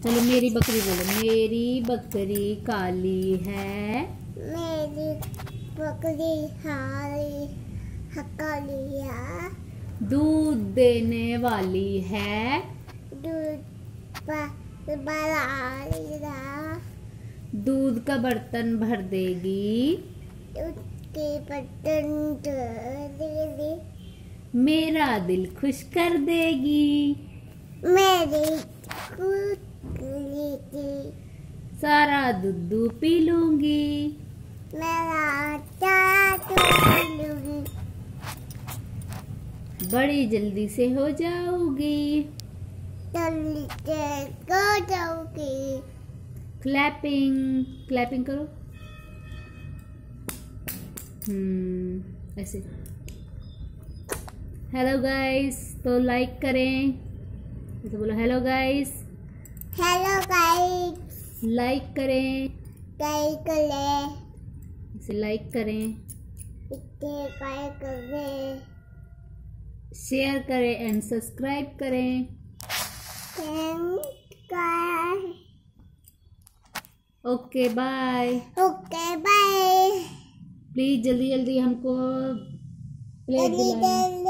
चलो मेरी बकरी बोलो। मेरी बकरी काली है। मेरी बकरी काली है। दूध देने वाली है। दूध वाली है। दूध का बर्तन भर देगी। दूध के बर्तन देगी। मेरा दिल खुश कर देगी। मेरी खुद सारा दूध पी लूंगी। मेरा चारा पी लूंगी। बड़ी जल्दी से हो जाऊंगी। जल्दी से हो जाऊंगी। क्लैपिंग क्लैपिंग करो। ऐसे। हेलो गाइस, तो लाइक करें। तो बोलो hello guys. Hello guys. Like करें। लाइक करें। इसे लाइक करें। इसे लाइक करें। शेयर करें एंड सब्सक्राइब करें। Okay bye. Okay bye. Please जल्दी जल्दी हमको प्लेट दिलाएं।